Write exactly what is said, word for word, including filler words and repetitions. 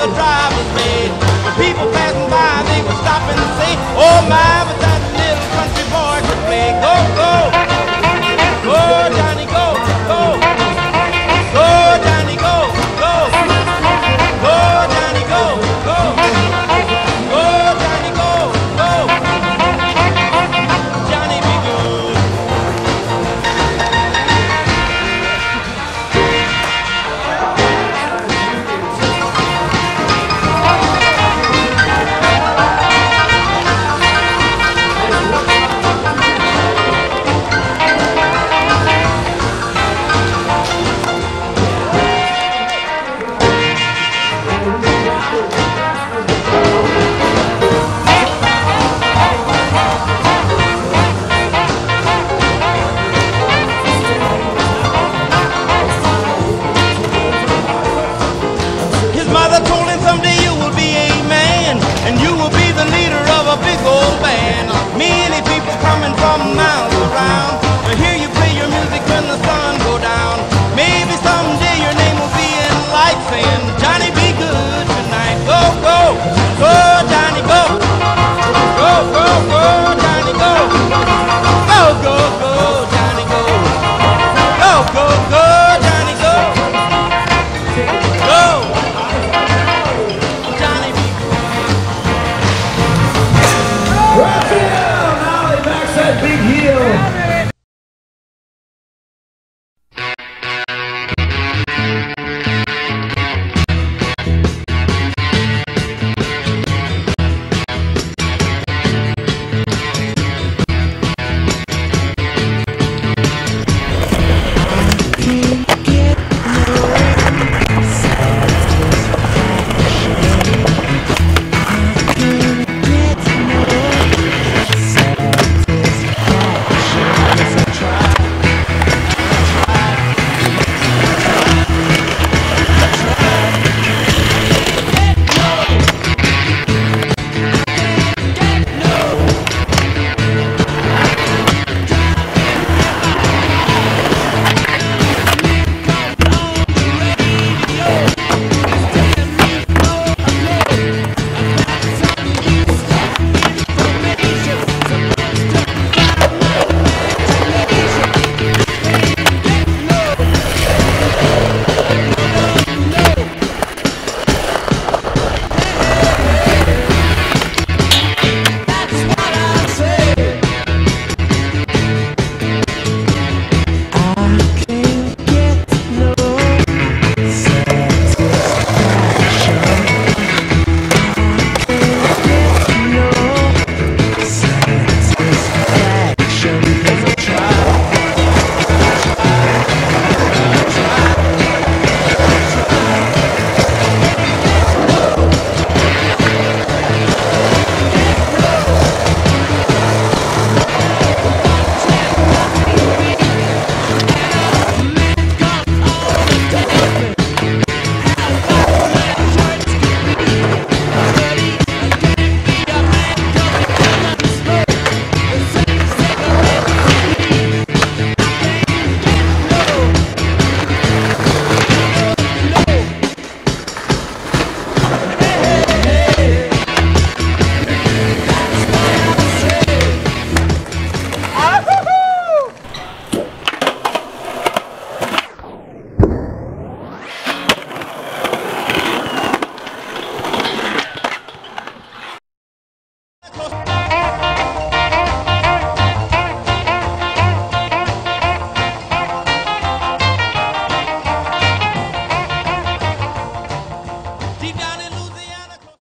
the driver's made. When people passing by, they would stop and say, oh my, but that little country boy could play. Go, go, go, Johnny, go, go, go, Johnny, go, go, go, Johnny, go, go, go, Johnny, go, go, Johnny be good. And you will be the leader of a big old band. Many people coming from miles